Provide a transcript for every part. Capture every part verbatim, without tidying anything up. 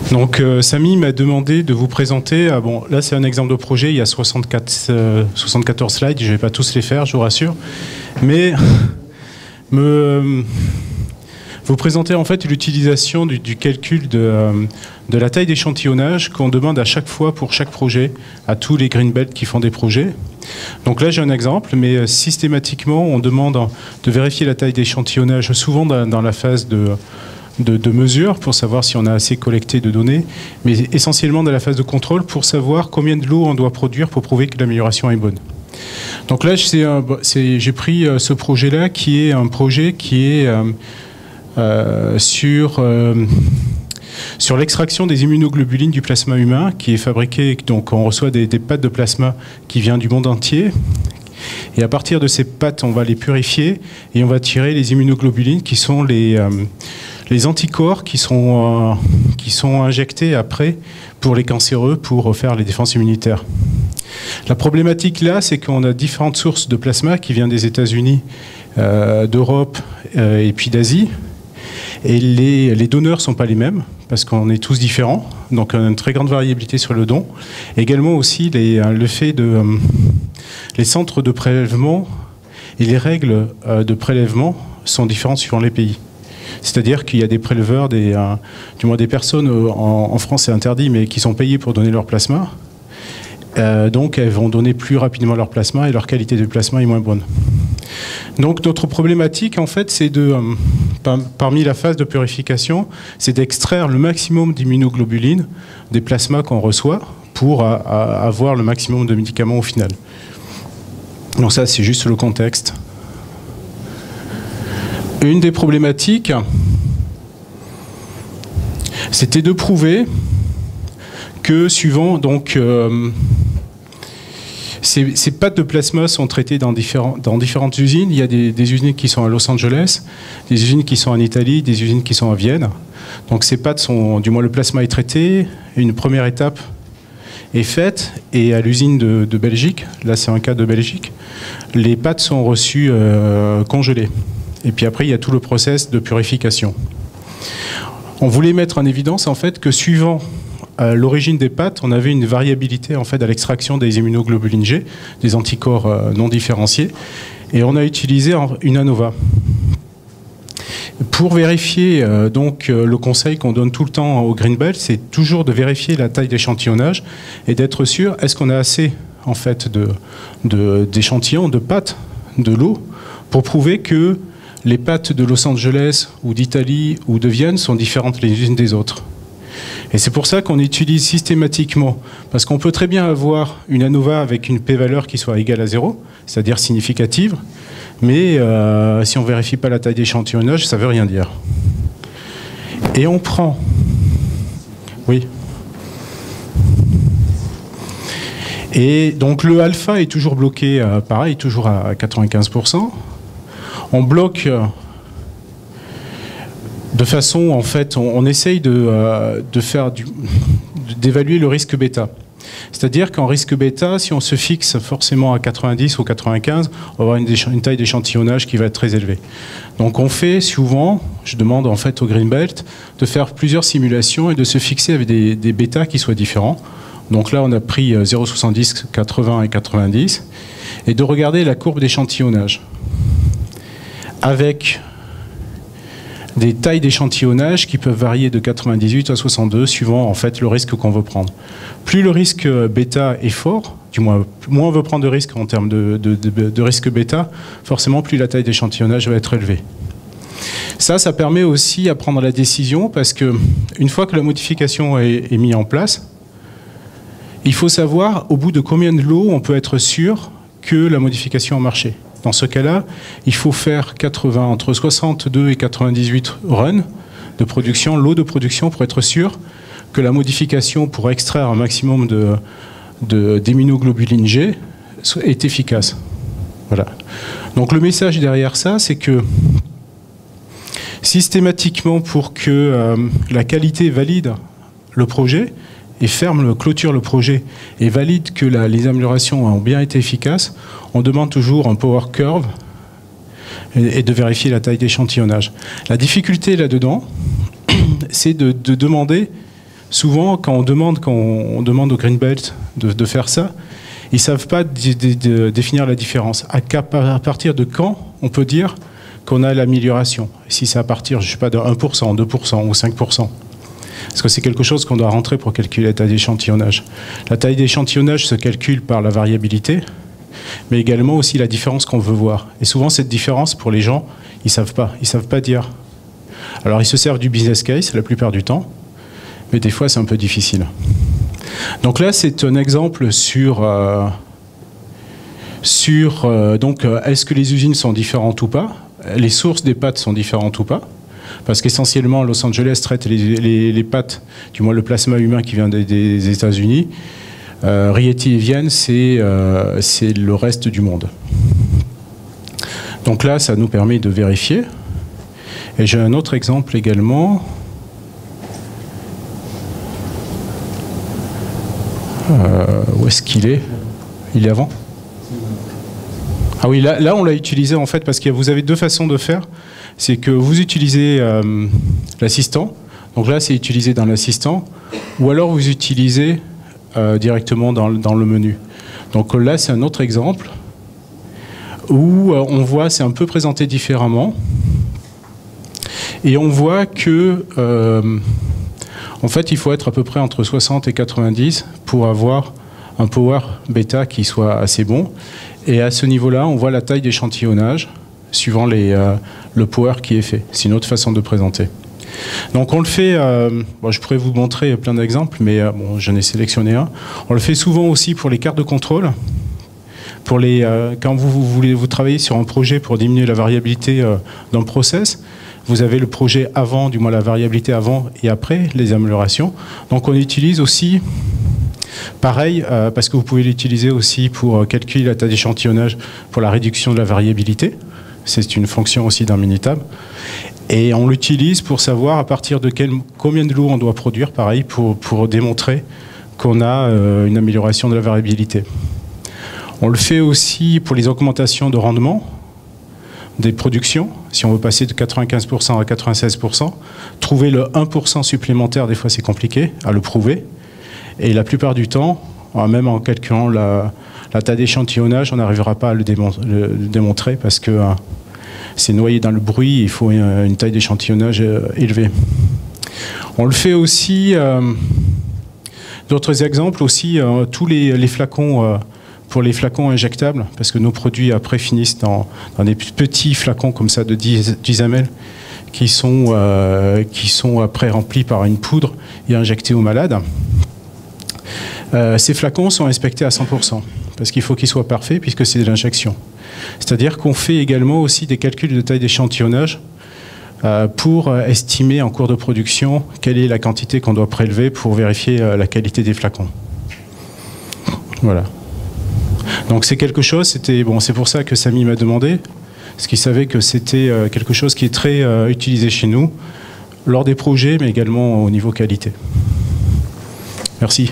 Donc euh, Samy m'a demandé de vous présenter, ah bon, là c'est un exemple de projet, il y a soixante-quatre, euh, soixante-quatorze slides, je ne vais pas tous les faire, je vous rassure, mais me, vous présenter en fait l'utilisation du, du calcul de, euh, de la taille d'échantillonnage qu'on demande à chaque fois pour chaque projet, à tous les greenbelt qui font des projets. Donc là j'ai un exemple, mais euh, systématiquement on demande de vérifier la taille d'échantillonnage souvent dans, dans la phase de... De, de mesure pour savoir si on a assez collecté de données, mais essentiellement dans la phase de contrôle pour savoir combien de lot on doit produire pour prouver que l'amélioration est bonne. Donc là, j'ai pris ce projet-là qui est un projet qui est euh, euh, sur, euh, sur l'extraction des immunoglobulines du plasma humain qui est fabriqué, donc on reçoit des, des pâtes de plasma qui viennent du monde entier. Et à partir de ces pâtes, on va les purifier et on va tirer les immunoglobulines qui sont les... Euh, les anticorps qui sont, euh, qui sont injectés après pour les cancéreux, pour faire les défenses immunitaires. La problématique là, c'est qu'on a différentes sources de plasma qui viennent des États-Unis, euh, d'Europe euh, et puis d'Asie. Et les, les donneurs ne sont pas les mêmes, parce qu'on est tous différents, donc on a une très grande variabilité sur le don. Également aussi les, le fait de... Euh, les centres de prélèvement et les règles euh, de prélèvement sont différentes suivant les pays. C'est-à-dire qu'il y a des préleveurs, des, euh, du moins des personnes, euh, en, en France c'est interdit, mais qui sont payées pour donner leur plasma. Euh, donc elles vont donner plus rapidement leur plasma et leur qualité de plasma est moins bonne. Donc notre problématique en fait c'est de, euh, par, parmi la phase de purification, c'est d'extraire le maximum d'immunoglobulines des plasmas qu'on reçoit pour a, a, avoir le maximum de médicaments au final. Donc ça c'est juste le contexte. Une des problématiques, c'était de prouver que suivant donc euh, ces, ces pâtes de plasma sont traitées dans, différents, dans différentes usines. Il y a des, des usines qui sont à Los Angeles, des usines qui sont en Italie, des usines qui sont à Vienne. Donc ces pâtes sont, du moins le plasma est traité. Une première étape est faite et à l'usine de, de Belgique, là c'est un cas de Belgique, les pâtes sont reçues euh, congelées. Et puis après, il y a tout le process de purification. On voulait mettre en évidence en fait que suivant euh, l'origine des pâtes, on avait une variabilité en fait à l'extraction des immunoglobulines G, des anticorps euh, non différenciés, et on a utilisé une ANOVA. Pour vérifier euh, donc euh, le conseil qu'on donne tout le temps au Greenbelt, c'est toujours de vérifier la taille d'échantillonnage et d'être sûr est-ce qu'on a assez en fait de, de, d'échantillons, de pâtes, de l'eau, pour prouver que les pâtes de Los Angeles ou d'Italie ou de Vienne sont différentes les unes des autres. Et c'est pour ça qu'on utilise systématiquement, parce qu'on peut très bien avoir une ANOVA avec une p-valeur qui soit égale à zéro, c'est-à-dire significative, mais euh, si on ne vérifie pas la taille d'échantillonnage, ça ne veut rien dire. Et on prend... Oui. Et donc le alpha est toujours bloqué, euh, pareil, toujours à quatre-vingt-quinze pour cent. On bloque de façon, en fait, on, on essaye de, euh, de faire du, d'évaluer le risque bêta. C'est-à-dire qu'en risque bêta, si on se fixe forcément à quatre-vingt-dix ou quatre-vingt-quinze, on va avoir une, une taille d'échantillonnage qui va être très élevée. Donc on fait souvent, je demande en fait au Greenbelt, de faire plusieurs simulations et de se fixer avec des, des bêtas qui soient différents. Donc là, on a pris zéro virgule soixante-dix, quatre-vingts et quatre-vingt-dix, et de regarder la courbe d'échantillonnage avec des tailles d'échantillonnage qui peuvent varier de quatre-vingt-dix-huit à soixante-deux suivant en fait le risque qu'on veut prendre. Plus le risque bêta est fort, du moins moins on veut prendre de risque en termes de, de, de, de risque bêta, forcément plus la taille d'échantillonnage va être élevée. Ça, ça permet aussi à prendre la décision parce que une fois que la modification est, est mise en place, il faut savoir au bout de combien de lots on peut être sûr que la modification a marché. Dans ce cas-là, il faut faire quatre-vingts, entre soixante-deux et quatre-vingt-dix-huit runs de production, lots de production pour être sûr que la modification pour extraire un maximum de, de, d'immunoglobulines G est efficace. Voilà. Donc le message derrière ça, c'est que systématiquement pour que euh, la qualité valide le projet, et ferme, le, clôture le projet et valide que la, les améliorations ont bien été efficaces, on demande toujours un power curve et, et de vérifier la taille d'échantillonnage. La difficulté là-dedans, c'est de, de demander souvent, quand on demande, quand on demande au Greenbelt de, de faire ça, ils ne savent pas de, de, de définir la différence. À, à partir de quand on peut dire qu'on a l'amélioration? Si c'est à partir, je ne sais pas, de un pour cent, deux pour cent ou cinq pour cent. Parce que c'est quelque chose qu'on doit rentrer pour calculer la taille d'échantillonnage. La taille d'échantillonnage se calcule par la variabilité, mais également aussi la différence qu'on veut voir. Et souvent, cette différence, pour les gens, ils ne savent pas. Ils ne savent pas dire. Alors, ils se servent du business case la plupart du temps, mais des fois, c'est un peu difficile. Donc là, c'est un exemple sur... Euh, sur euh, donc, euh, est-ce que les usines sont différentes ou pas? Les sources des pâtes sont différentes ou pas? Parce qu'essentiellement, Los Angeles traite les, les, les pâtes, du moins le plasma humain qui vient des, des États-Unis. Euh, Rieti et Vienne, c'est euh, c'est le reste du monde. Donc là, ça nous permet de vérifier. Et j'ai un autre exemple également. Euh, où est-ce qu'il est? Il est avant? Ah oui, là, là on l'a utilisé en fait parce que vous avez deux façons de faire. C'est que vous utilisez euh, l'assistant. Donc là, c'est utilisé dans l'assistant. Ou alors vous utilisez euh, directement dans, dans le menu. Donc là, c'est un autre exemple où euh, on voit, c'est un peu présenté différemment. Et on voit que, euh, en fait, il faut être à peu près entre soixante et quatre-vingt-dix pour avoir un power bêta qui soit assez bon. Et à ce niveau-là, on voit la taille d'échantillonnage suivant les, euh, le power qui est fait. C'est une autre façon de présenter. Donc on le fait, euh, bon, je pourrais vous montrer plein d'exemples, mais euh, bon, j'en ai sélectionné un. On le fait souvent aussi pour les cartes de contrôle. Pour les, euh, quand vous, vous voulez vous travailler sur un projet pour diminuer la variabilité euh, dans le process, vous avez le projet avant, du moins la variabilité avant et après les améliorations. Donc on utilise aussi, pareil, euh, parce que vous pouvez l'utiliser aussi pour calculer la taille d'échantillonnage pour la réduction de la variabilité. C'est une fonction aussi d'un Minitab. Et on l'utilise pour savoir à partir de quel, combien de lots on doit produire, pareil, pour, pour démontrer qu'on a euh, une amélioration de la variabilité. On le fait aussi pour les augmentations de rendement des productions. Si on veut passer de quatre-vingt-quinze pour cent à quatre-vingt-seize pour cent, trouver le un pour cent supplémentaire, des fois c'est compliqué à le prouver. Et la plupart du temps, même en calculant la, la taille d'échantillonnage, on n'arrivera pas à le, démon le, le démontrer parce que euh, c'est noyé dans le bruit, il faut une, une taille d'échantillonnage euh, élevée. On le fait aussi, euh, d'autres exemples aussi, euh, tous les, les flacons, euh, pour les flacons injectables, parce que nos produits après finissent dans, dans des petits flacons comme ça de dix millilitres qui sont, euh, qui sont après remplis par une poudre et injectés aux malades. Euh, ces flacons sont inspectés à cent pour cent parce qu'il faut qu'ils soient parfaits puisque c'est de l'injection. C'est-à-dire qu'on fait également aussi des calculs de taille d'échantillonnage euh, pour euh, estimer en cours de production quelle est la quantité qu'on doit prélever pour vérifier euh, la qualité des flacons. Voilà. Donc c'est quelque chose, c'était bon, c'est pour ça que Samy m'a demandé, parce qu'il savait que c'était euh, quelque chose qui est très euh, utilisé chez nous lors des projets, mais également au niveau qualité. Merci.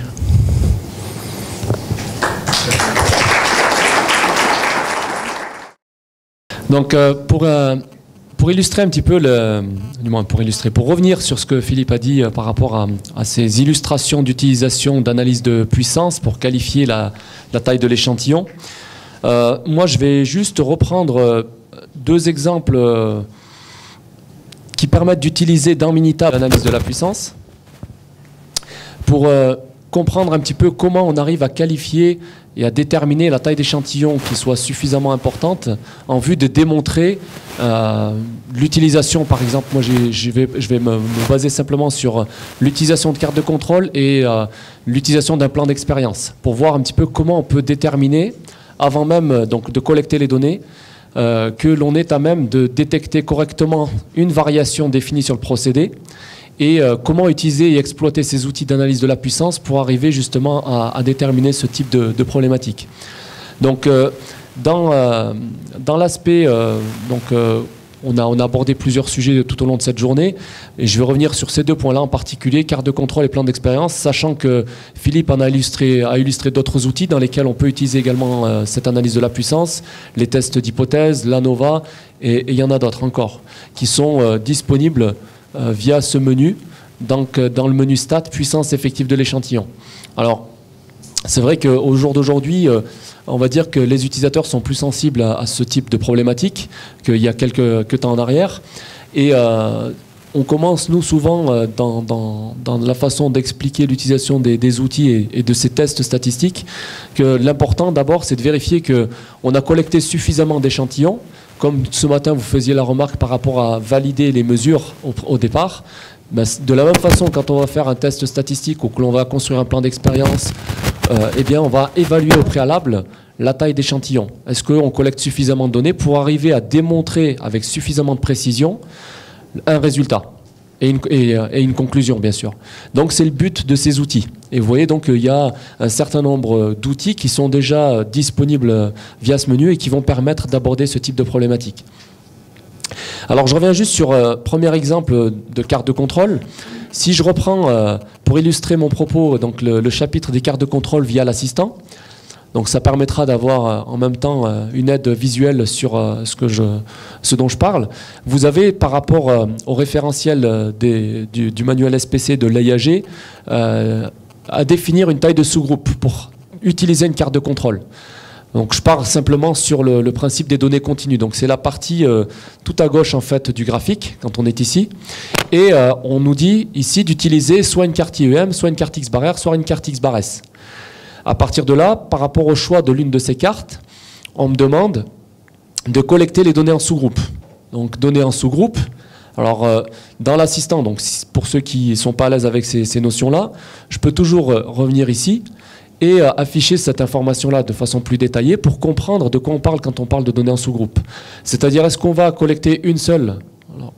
Donc euh, pour, euh, pour illustrer un petit peu, le, du moins pour illustrer, pour revenir sur ce que Philippe a dit euh, par rapport à, à ces illustrations d'utilisation d'analyse de puissance pour qualifier la, la taille de l'échantillon, euh, moi je vais juste reprendre euh, deux exemples euh, qui permettent d'utiliser dans Minitab l'analyse de la puissance pour euh, comprendre un petit peu comment on arrive à qualifier et à déterminer la taille d'échantillon qui soit suffisamment importante en vue de démontrer euh, l'utilisation. Par exemple, moi je vais, je vais me, me baser simplement sur l'utilisation de cartes de contrôle et euh, l'utilisation d'un plan d'expérience pour voir un petit peu comment on peut déterminer, avant même donc, de collecter les données, euh, que l'on est à même de détecter correctement une variation définie sur le procédé et euh, comment utiliser et exploiter ces outils d'analyse de la puissance pour arriver justement à, à déterminer ce type de, de problématique. Donc, euh, dans, euh, dans l'aspect, euh, donc, euh, on, a, on a abordé plusieurs sujets tout au long de cette journée, et je vais revenir sur ces deux points-là en particulier, carte de contrôle et plan d'expérience, sachant que Philippe en a illustré, a illustré d'autres outils dans lesquels on peut utiliser également euh, cette analyse de la puissance, les tests d'hypothèse, l'ANOVA, et il y en a d'autres encore, qui sont euh, disponibles via ce menu donc, dans le menu stat, puissance effective de l'échantillon. Alors, c'est vrai qu'au jour d'aujourd'hui, euh, on va dire que les utilisateurs sont plus sensibles à, à ce type de problématique qu'il y a quelques, quelques temps en arrière. Et euh, on commence, nous, souvent, euh, dans, dans, dans la façon d'expliquer l'utilisation des, des outils et, et de ces tests statistiques, que l'important, d'abord, c'est de vérifier qu'on a collecté suffisamment d'échantillons. Comme ce matin, vous faisiez la remarque par rapport à valider les mesures au, au départ. Ben, de la même façon, quand on va faire un test statistique ou que l'on va construire un plan d'expérience, euh, eh bien, on va évaluer au préalable la taille d'échantillon. Est-ce qu'on collecte suffisamment de données pour arriver à démontrer avec suffisamment de précision un résultat et une, et, et une conclusion, bien sûr. Donc, c'est le but de ces outils. Et vous voyez, donc, il y a un certain nombre d'outils qui sont déjà disponibles via ce menu et qui vont permettre d'aborder ce type de problématique. Alors, je reviens juste sur le euh, premier exemple de carte de contrôle. Si je reprends, euh, pour illustrer mon propos, donc le, le chapitre des cartes de contrôle via l'assistant, donc ça permettra d'avoir euh, en même temps euh, une aide visuelle sur euh, ce, que je, ce dont je parle. Vous avez, par rapport euh, au référentiel euh, des, du, du manuel S P C de l'A I A G, euh, à définir une taille de sous-groupe pour utiliser une carte de contrôle. Donc je pars simplement sur le, le principe des données continues. Donc c'est la partie euh, tout à gauche en fait du graphique quand on est ici. Et euh, on nous dit ici d'utiliser soit une carte I E M, soit une carte X-Bar R, soit une carte X-Bar S. À partir de là, par rapport au choix de l'une de ces cartes, on me demande de collecter les données en sous-groupe. Donc données en sous-groupe. Alors euh, dans l'assistant, donc pour ceux qui ne sont pas à l'aise avec ces, ces notions-là, je peux toujours euh, revenir ici et euh, afficher cette information-là de façon plus détaillée pour comprendre de quoi on parle quand on parle de données en sous-groupe. C'est-à-dire, est-ce qu'on va collecter une seule, alors,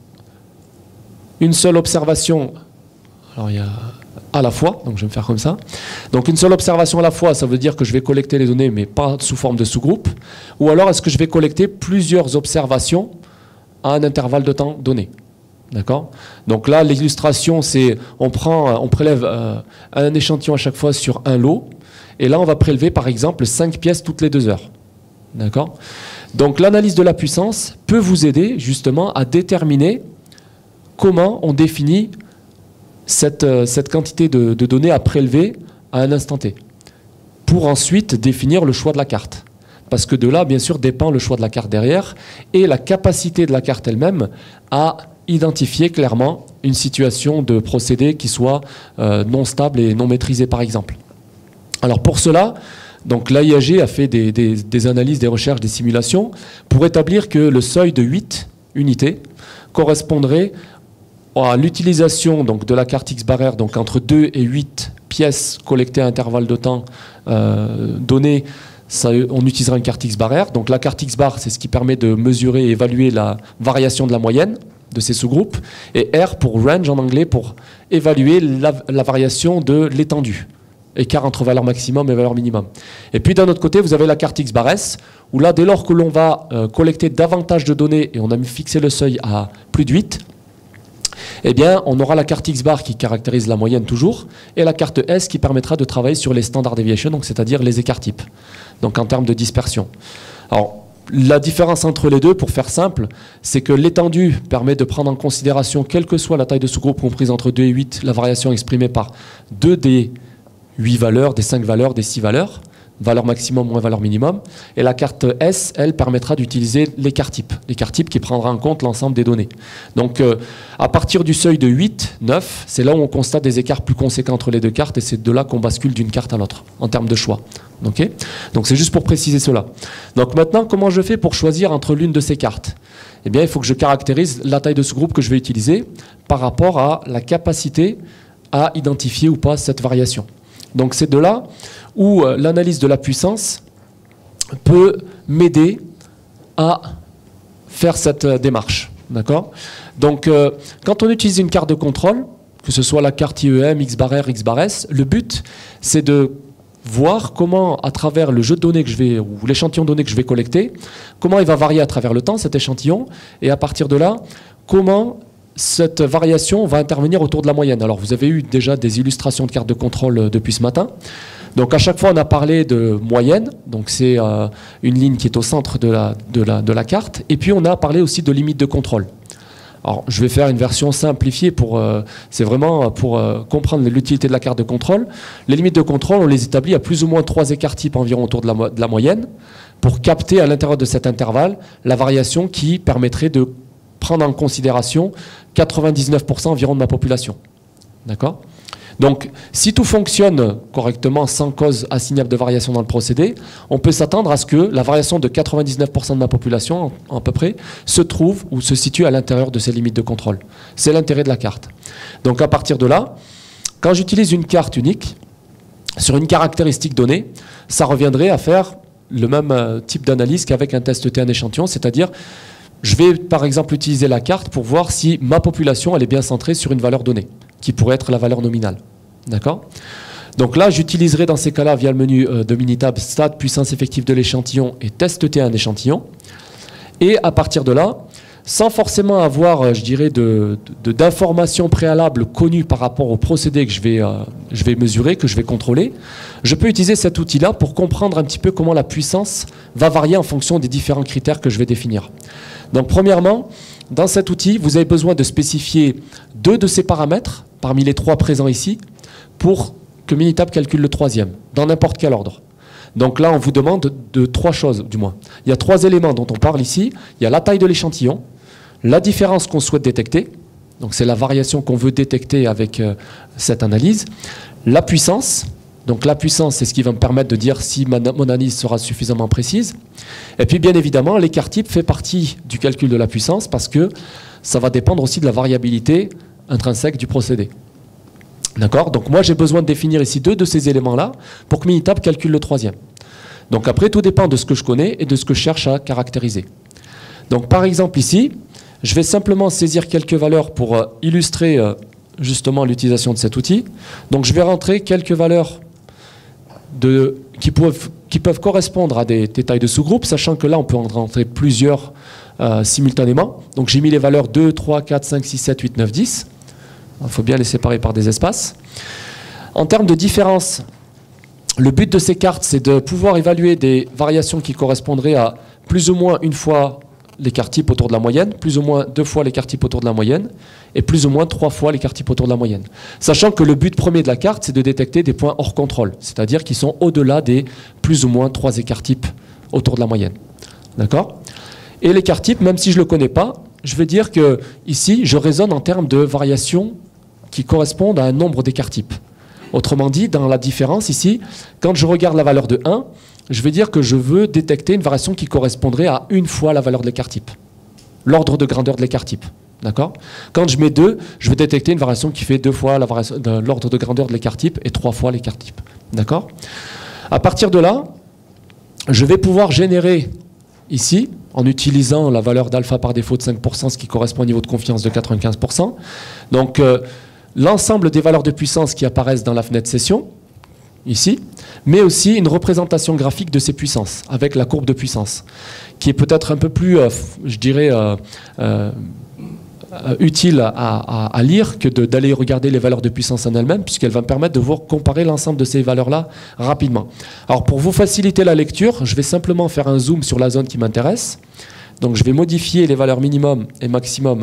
une seule observation, alors il y a à la fois, donc je vais me faire comme ça. Donc une seule observation à la fois, ça veut dire que je vais collecter les données, mais pas sous forme de sous-groupe. Ou alors, est-ce que je vais collecter plusieurs observations à un intervalle de temps donné? D'accord? Donc là, l'illustration, c'est on prend, on prélève euh, un échantillon à chaque fois sur un lot. Et là, on va prélever, par exemple, cinq pièces toutes les deux heures. D'accord? Donc, l'analyse de la puissance peut vous aider, justement, à déterminer comment on définit cette, euh, cette quantité de, de données à prélever à un instant T, pour ensuite définir le choix de la carte. Parce que de là, bien sûr, dépend le choix de la carte derrière et la capacité de la carte elle-même à identifier clairement une situation de procédé qui soit euh, non stable et non maîtrisée, par exemple. Alors pour cela, donc l'A I A G a fait des, des, des analyses, des recherches, des simulations pour établir que le seuil de huit unités correspondrait à l'utilisation donc, de la carte X-Bar R, donc entre deux et huit pièces collectées à intervalle de temps euh, donné. Ça, on utilisera une carte X-Bar R. Donc la carte X-Bar, c'est ce qui permet de mesurer et évaluer la variation de la moyenne de ces sous-groupes. Et R pour range en anglais, pour évaluer la, la variation de l'étendue. Écart entre valeur maximum et valeur minimum. Et puis d'un autre côté, vous avez la carte X-Bar S, où là, dès lors que l'on va euh, collecter davantage de données, et on a fixé le seuil à plus de huit, eh bien, on aura la carte X-Bar qui caractérise la moyenne toujours, et la carte S qui permettra de travailler sur les standard deviation, donc c'est-à-dire les écarts types, donc en termes de dispersion. Alors, la différence entre les deux, pour faire simple, c'est que l'étendue permet de prendre en considération, quelle que soit la taille de sous-groupe comprise entre deux et huit, la variation exprimée par deux des huit valeurs, des cinq valeurs, des six valeurs, valeur maximum moins valeur minimum. Et la carte S, elle, permettra d'utiliser l'écart type, l'écart type qui prendra en compte l'ensemble des données. Donc, euh, à partir du seuil de huit, neuf, c'est là où on constate des écarts plus conséquents entre les deux cartes et c'est de là qu'on bascule d'une carte à l'autre, en termes de choix. Okay ? Donc, c'est juste pour préciser cela. Donc, maintenant, comment je fais pour choisir entre l'une de ces cartes? Eh bien, il faut que je caractérise la taille de sous-groupe que je vais utiliser par rapport à la capacité à identifier ou pas cette variation. Donc c'est de là où euh, l'analyse de la puissance peut m'aider à faire cette euh, démarche. D'accord ? Donc euh, quand on utilise une carte de contrôle, que ce soit la carte I E M, X-Bar R, X-Bar S, le but c'est de voir comment, à travers le jeu de données que je vais, ou l'échantillon de données que je vais collecter, comment il va varier à travers le temps, cet échantillon, et à partir de là, comment cette variation va intervenir autour de la moyenne. Alors, vous avez eu déjà des illustrations de cartes de contrôle depuis ce matin. Donc, à chaque fois, on a parlé de moyenne. Donc, c'est euh, une ligne qui est au centre de la, de, la, de la carte. Et puis, on a parlé aussi de limite de contrôle. Alors, je vais faire une version simplifiée pour, euh, c'est vraiment pour euh, comprendre l'utilité de la carte de contrôle. Les limites de contrôle, on les établit à plus ou moins trois écarts types environ autour de la, mo de la moyenne pour capter à l'intérieur de cet intervalle la variation qui permettrait de prendre en considération quatre-vingt-dix-neuf pour cent environ de ma population. D'accord ? Donc, si tout fonctionne correctement sans cause assignable de variation dans le procédé, on peut s'attendre à ce que la variation de quatre-vingt-dix-neuf pour cent de ma population, à peu près, se trouve ou se situe à l'intérieur de ces limites de contrôle. C'est l'intérêt de la carte. Donc, à partir de là, quand j'utilise une carte unique, sur une caractéristique donnée, ça reviendrait à faire le même type d'analyse qu'avec un test T un échantillon, c'est-à-dire, je vais par exemple utiliser la carte pour voir si ma population elle est bien centrée sur une valeur donnée, qui pourrait être la valeur nominale. D'accord ? Donc là, j'utiliserai dans ces cas-là, via le menu euh, de Minitab, stade, puissance effective de l'échantillon et test T un d'échantillon. Et à partir de là, sans forcément avoir, euh, je dirais, de, de, d'informations préalables connues par rapport au procédé que je vais, euh, je vais mesurer, que je vais contrôler, je peux utiliser cet outil-là pour comprendre un petit peu comment la puissance va varier en fonction des différents critères que je vais définir. Donc premièrement, dans cet outil, vous avez besoin de spécifier deux de ces paramètres, parmi les trois présents ici, pour que Minitab calcule le troisième, dans n'importe quel ordre. Donc là, on vous demande de, de trois choses, du moins. Il y a trois éléments dont on parle ici. Il y a la taille de l'échantillon, la différence qu'on souhaite détecter, donc c'est la variation qu'on veut détecter avec euh, cette analyse, la puissance, donc la puissance, c'est ce qui va me permettre de dire si ma, mon analyse sera suffisamment précise. Et puis bien évidemment, l'écart type fait partie du calcul de la puissance parce que ça va dépendre aussi de la variabilité intrinsèque du procédé. D'accord ? Donc moi, j'ai besoin de définir ici deux de ces éléments-là pour que Minitab calcule le troisième. Donc après, tout dépend de ce que je connais et de ce que je cherche à caractériser. Donc par exemple ici, je vais simplement saisir quelques valeurs pour euh, illustrer euh, justement l'utilisation de cet outil. Donc je vais rentrer quelques valeurs de, qui, peuvent, qui peuvent correspondre à des, des tailles de sous-groupes, sachant que là, on peut en rentrer plusieurs euh, simultanément. Donc j'ai mis les valeurs deux, trois, quatre, cinq, six, sept, huit, neuf, dix. Il faut bien les séparer par des espaces. En termes de différence, le but de ces cartes, c'est de pouvoir évaluer des variations qui correspondraient à plus ou moins une fois l'écart type autour de la moyenne, plus ou moins deux fois l'écart type autour de la moyenne, et plus ou moins trois fois l'écart type autour de la moyenne. Sachant que le but premier de la carte, c'est de détecter des points hors contrôle, c'est-à-dire qui sont au-delà des plus ou moins trois écarts types autour de la moyenne. D'accord ? Et l'écart type, même si je ne le connais pas, je vais dire que ici, je raisonne en termes de variations qui correspondent à un nombre d'écarts types. Autrement dit, dans la différence ici, quand je regarde la valeur de un, je vais dire que je veux détecter une variation qui correspondrait à une fois la valeur de l'écart type. L'ordre de grandeur de l'écart type. D'accord ? Quand je mets deux, je vais détecter une variation qui fait deux fois l'ordre de grandeur de l'écart type et trois fois l'écart type. D'accord ? À partir de là, je vais pouvoir générer ici, en utilisant la valeur d'alpha par défaut de cinq pour cent, ce qui correspond au niveau de confiance de quatre-vingt-quinze pour cent. Donc, euh, l'ensemble des valeurs de puissance qui apparaissent dans la fenêtre session, ici, mais aussi une représentation graphique de ces puissances, avec la courbe de puissance, qui est peut-être un peu plus, euh, je dirais, euh, euh, utile à, à, à lire que d'aller regarder les valeurs de puissance en elles-mêmes, puisqu'elle va me permettre de vous comparer l'ensemble de ces valeurs-là rapidement. Alors, pour vous faciliter la lecture, je vais simplement faire un zoom sur la zone qui m'intéresse. Donc, je vais modifier les valeurs minimum et maximum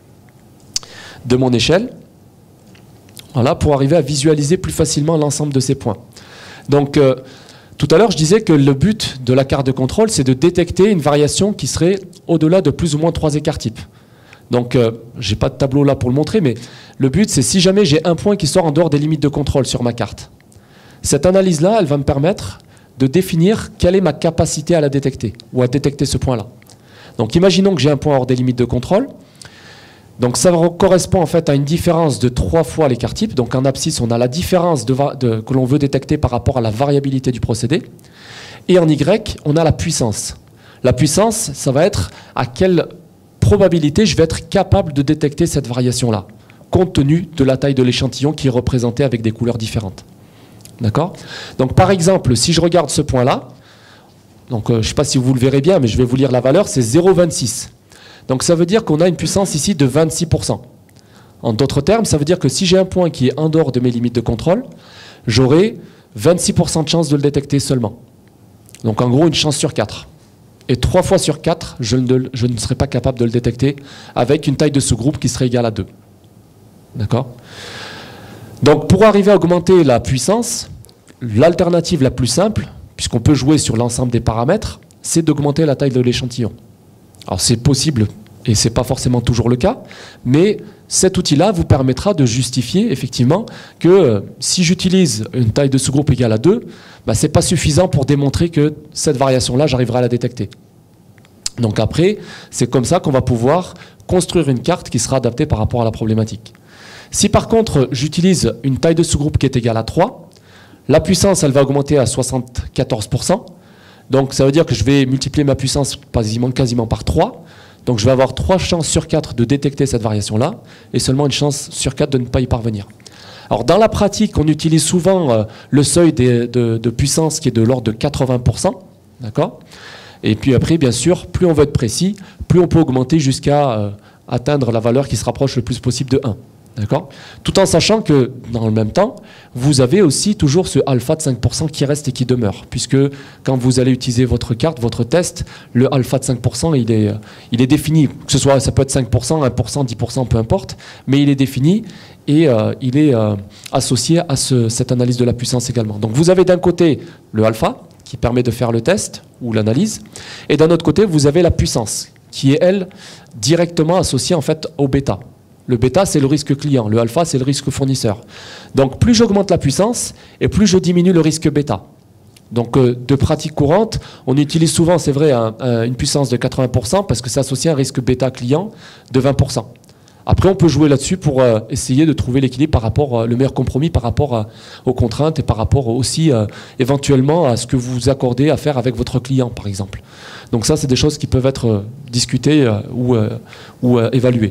de mon échelle. Voilà, pour arriver à visualiser plus facilement l'ensemble de ces points. Donc, euh, tout à l'heure, je disais que le but de la carte de contrôle, c'est de détecter une variation qui serait au-delà de plus ou moins trois écarts types. Donc, euh, je n'ai pas de tableau là pour le montrer, mais le but, c'est si jamais j'ai un point qui sort en dehors des limites de contrôle sur ma carte. Cette analyse-là, elle va me permettre de définir quelle est ma capacité à la détecter, ou à détecter ce point-là. Donc, imaginons que j'ai un point hors des limites de contrôle. Donc ça correspond en fait à une différence de trois fois l'écart type. Donc en abscisse, on a la différence de, de, que l'on veut détecter par rapport à la variabilité du procédé. Et en Y, on a la puissance. La puissance, ça va être à quelle probabilité je vais être capable de détecter cette variation-là, compte tenu de la taille de l'échantillon qui est représenté avec des couleurs différentes. D'accord ? Donc par exemple, si je regarde ce point-là, donc euh, je ne sais pas si vous le verrez bien, mais je vais vous lire la valeur, c'est zéro virgule vingt-six. Donc ça veut dire qu'on a une puissance ici de vingt-six pour cent. En d'autres termes, ça veut dire que si j'ai un point qui est en dehors de mes limites de contrôle, j'aurai vingt-six pour cent de chance de le détecter seulement. Donc en gros, une chance sur quatre. Et trois fois sur quatre, je ne, je ne serai pas capable de le détecter avec une taille de sous-groupe qui serait égale à deux. D'accord ? Donc pour arriver à augmenter la puissance, l'alternative la plus simple, puisqu'on peut jouer sur l'ensemble des paramètres, c'est d'augmenter la taille de l'échantillon. Alors c'est possible, et ce n'est pas forcément toujours le cas, mais cet outil-là vous permettra de justifier effectivement que euh, si j'utilise une taille de sous-groupe égale à deux, bah, ce n'est pas suffisant pour démontrer que cette variation-là, j'arriverai à la détecter. Donc après, c'est comme ça qu'on va pouvoir construire une carte qui sera adaptée par rapport à la problématique. Si par contre, j'utilise une taille de sous-groupe qui est égale à trois, la puissance, elle va augmenter à soixante-quatorze pour cent. Donc ça veut dire que je vais multiplier ma puissance quasiment, quasiment par trois. Donc je vais avoir trois chances sur quatre de détecter cette variation-là et seulement une chance sur quatre de ne pas y parvenir. Alors dans la pratique, on utilise souvent euh, le seuil de, de, de puissance qui est de l'ordre de quatre-vingts pour cent. D'accord ? Et puis après, bien sûr, plus on veut être précis, plus on peut augmenter jusqu'à euh, atteindre la valeur qui se rapproche le plus possible de un. D'accord ? Tout en sachant que, dans le même temps, vous avez aussi toujours ce alpha de cinq pour cent qui reste et qui demeure. Puisque quand vous allez utiliser votre carte, votre test, le alpha de cinq pour cent, il est, il est défini. Que ce soit, ça peut être cinq pour cent, un pour cent, dix pour cent, peu importe. Mais il est défini et euh, il est euh, associé à ce, cette analyse de la puissance également. Donc vous avez d'un côté le alpha, qui permet de faire le test ou l'analyse. Et d'un autre côté, vous avez la puissance, qui est, elle, directement associée en fait au bêta. Le bêta, c'est le risque client. Le alpha, c'est le risque fournisseur. Donc, plus j'augmente la puissance, et plus je diminue le risque bêta. Donc, euh, de pratique courante, on utilise souvent, c'est vrai, un, un, une puissance de quatre-vingts pour cent parce que c'est associé à un risque bêta client de vingt pour cent. Après, on peut jouer là-dessus pour euh, essayer de trouver l'équilibre par rapport, euh, le meilleur compromis par rapport à, aux contraintes et par rapport aussi, euh, éventuellement, à ce que vous vous accordez à faire avec votre client, par exemple. Donc ça, c'est des choses qui peuvent être euh, discutées euh, ou, euh, ou euh, évaluées.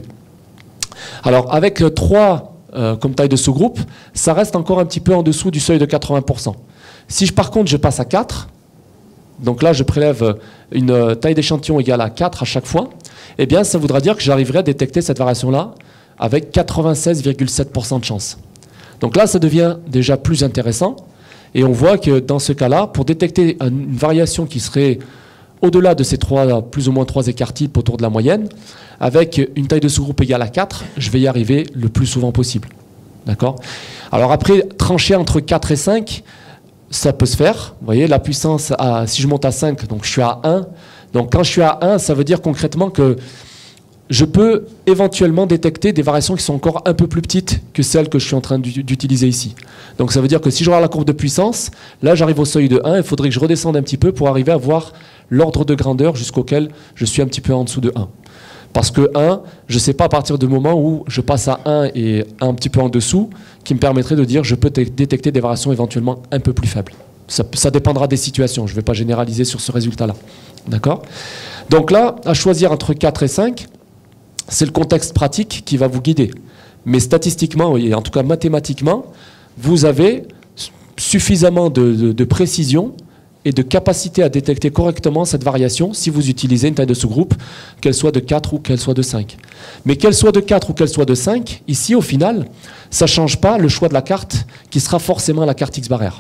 Alors, avec trois euh, comme taille de sous-groupe, ça reste encore un petit peu en dessous du seuil de quatre-vingts pour cent. Si je, par contre, je passe à quatre, donc là, je prélève une taille d'échantillon égale à quatre à chaque fois, eh bien, ça voudra dire que j'arriverai à détecter cette variation-là avec quatre-vingt-seize virgule sept pour cent de chance. Donc là, ça devient déjà plus intéressant. Et on voit que dans ce cas-là, pour détecter une variation qui serait au-delà de ces trois, plus ou moins trois écarts types autour de la moyenne, avec une taille de sous-groupe égale à quatre, je vais y arriver le plus souvent possible. D'accord ? Alors après, trancher entre quatre et cinq, ça peut se faire. Vous voyez, la puissance, à, si je monte à cinq, donc je suis à un. Donc quand je suis à un, ça veut dire concrètement que je peux éventuellement détecter des variations qui sont encore un peu plus petites que celles que je suis en train d'utiliser ici. Donc ça veut dire que si je regarde la courbe de puissance, là j'arrive au seuil de un, il faudrait que je redescende un petit peu pour arriver à voir l'ordre de grandeur jusqu'auquel je suis un petit peu en dessous de un. Parce que un, je ne sais pas à partir du moment où je passe à un et un petit peu en dessous, qui me permettrait de dire je peux détecter des variations éventuellement un peu plus faibles. Ça, ça dépendra des situations, je ne vais pas généraliser sur ce résultat-là. D'accord ? Donc là, à choisir entre quatre et cinq, c'est le contexte pratique qui va vous guider. Mais statistiquement, et en tout cas mathématiquement, vous avez suffisamment de, de, de précision et de capacité à détecter correctement cette variation si vous utilisez une taille de sous-groupe, qu'elle soit de quatre ou qu'elle soit de cinq. Mais qu'elle soit de quatre ou qu'elle soit de cinq, ici, au final, ça ne change pas le choix de la carte qui sera forcément la carte X-barrière.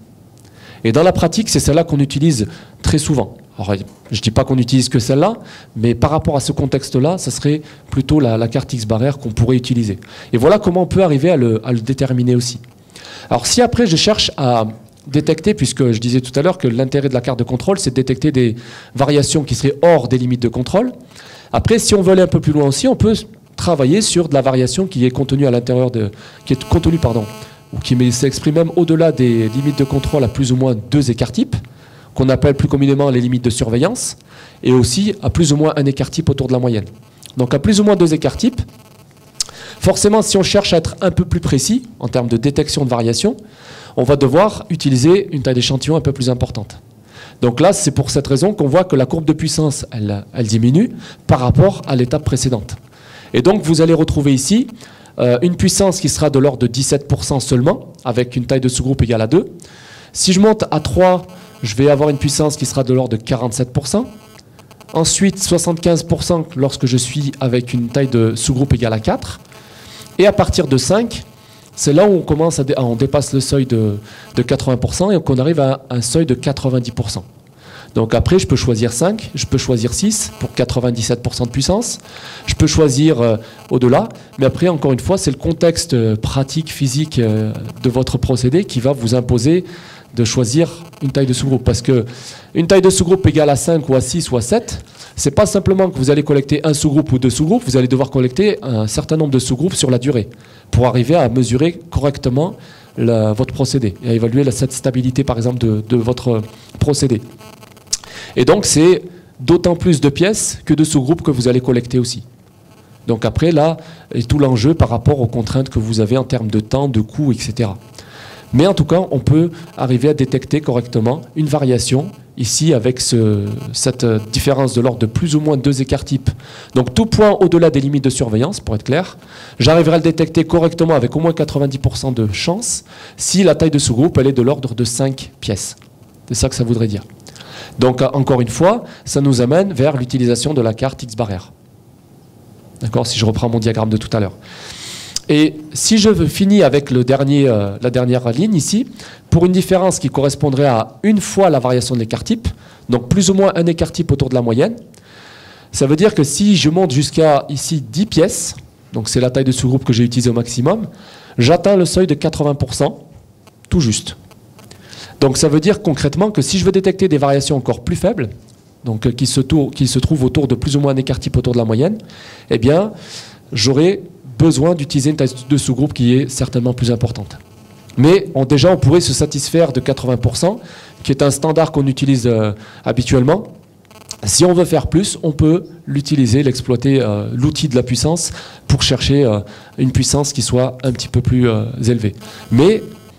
Et dans la pratique, c'est celle-là qu'on utilise très souvent. Alors, je ne dis pas qu'on utilise que celle-là, mais par rapport à ce contexte-là, ça serait plutôt la, la carte X-barrière qu'on pourrait utiliser. Et voilà comment on peut arriver à le, à le déterminer aussi. Alors si après je cherche à détecter, puisque je disais tout à l'heure que l'intérêt de la carte de contrôle, c'est de détecter des variations qui seraient hors des limites de contrôle. Après, si on veut aller un peu plus loin aussi, on peut travailler sur de la variation qui est contenue à l'intérieur de, qui est contenue, pardon, ou qui s'exprime même au-delà des limites de contrôle à plus ou moins deux écarts types, qu'on appelle plus communément les limites de surveillance, et aussi à plus ou moins un écart type autour de la moyenne. Donc à plus ou moins deux écarts types, forcément, si on cherche à être un peu plus précis en termes de détection de variation, on va devoir utiliser une taille d'échantillon un peu plus importante. Donc là, c'est pour cette raison qu'on voit que la courbe de puissance, elle, elle diminue par rapport à l'étape précédente. Et donc, vous allez retrouver ici euh, une puissance qui sera de l'ordre de dix-sept pour cent seulement, avec une taille de sous-groupe égale à deux. Si je monte à trois, je vais avoir une puissance qui sera de l'ordre de quarante-sept pour cent. Ensuite, soixante-quinze pour cent lorsque je suis avec une taille de sous-groupe égale à quatre. Et à partir de cinq, c'est là où on commence à, dé on dépasse le seuil de, de quatre-vingts pour cent et qu'on arrive à un seuil de quatre-vingt-dix pour cent. Donc après, je peux choisir cinq, je peux choisir six pour quatre-vingt-dix-sept pour cent de puissance. Je peux choisir euh, au-delà. Mais après, encore une fois, c'est le contexte euh, pratique, physique euh, de votre procédé qui va vous imposer de choisir une taille de sous-groupe. Parce que une taille de sous-groupe égale à cinq ou à six ou à sept, c'est pas simplement que vous allez collecter un sous-groupe ou deux sous-groupes, vous allez devoir collecter un certain nombre de sous-groupes sur la durée pour arriver à mesurer correctement la, votre procédé et à évaluer la, cette stabilité, par exemple, de, de votre procédé. Et donc, c'est d'autant plus de pièces que de sous-groupes que vous allez collecter aussi. Donc après, là, est tout l'enjeu par rapport aux contraintes que vous avez en termes de temps, de coût, et cetera. Mais en tout cas, on peut arriver à détecter correctement une variation, ici avec ce, cette différence de l'ordre de plus ou moins deux écarts types. Donc tout point au-delà des limites de surveillance, pour être clair, j'arriverai à le détecter correctement avec au moins quatre-vingt-dix pour cent de chance si la taille de sous-groupe elle est de l'ordre de cinq pièces. C'est ça que ça voudrait dire. Donc, encore une fois, ça nous amène vers l'utilisation de la carte X-barrière. D'accord, si je reprends mon diagramme de tout à l'heure. Et si je finis avec le dernier, euh, la dernière ligne ici, pour une différence qui correspondrait à une fois la variation de l'écart type, donc plus ou moins un écart type autour de la moyenne, ça veut dire que si je monte jusqu'à ici dix pièces, donc c'est la taille de sous-groupe que j'ai utilisée au maximum, j'atteins le seuil de quatre-vingts pour cent, tout juste. Donc ça veut dire concrètement que si je veux détecter des variations encore plus faibles, donc qui se, tour, qui se trouvent autour de plus ou moins un écart type autour de la moyenne, eh bien j'aurai besoin d'utiliser une taille de sous-groupe qui est certainement plus importante. Mais on, déjà on pourrait se satisfaire de quatre-vingts pour cent, qui est un standard qu'on utilise euh, habituellement. Si on veut faire plus, on peut l'utiliser, l'exploiter, euh, l'outil de la puissance, pour chercher euh, une puissance qui soit un petit peu plus euh, élevée. Mais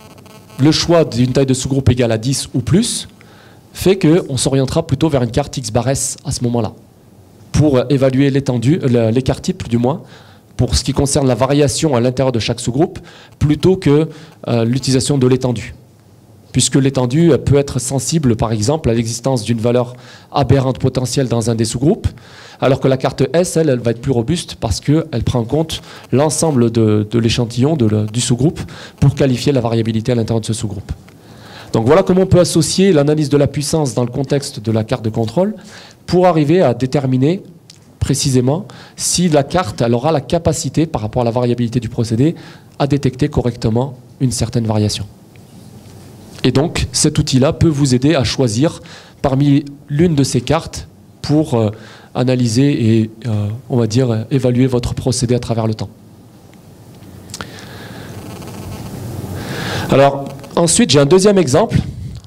le choix d'une taille de sous-groupe égale à dix ou plus fait qu'on s'orientera plutôt vers une carte X bar S à ce moment-là, pour évaluer l'étendue, l'écart type du moins, pour ce qui concerne la variation à l'intérieur de chaque sous-groupe, plutôt que euh, l'utilisation de l'étendue. Puisque l'étendue peut être sensible, par exemple, à l'existence d'une valeur aberrante potentielle dans un des sous-groupes, alors que la carte S, elle, elle va être plus robuste parce qu'elle prend en compte l'ensemble de, de l'échantillon du sous-groupe pour qualifier la variabilité à l'intérieur de ce sous-groupe. Donc voilà comment on peut associer l'analyse de la puissance dans le contexte de la carte de contrôle pour arriver à déterminer précisément si la carte elle aura la capacité, par rapport à la variabilité du procédé, à détecter correctement une certaine variation. Et donc cet outil-là peut vous aider à choisir parmi l'une de ces cartes pour euh, analyser et, euh, on va dire, évaluer votre procédé à travers le temps. Alors, ensuite, j'ai un deuxième exemple,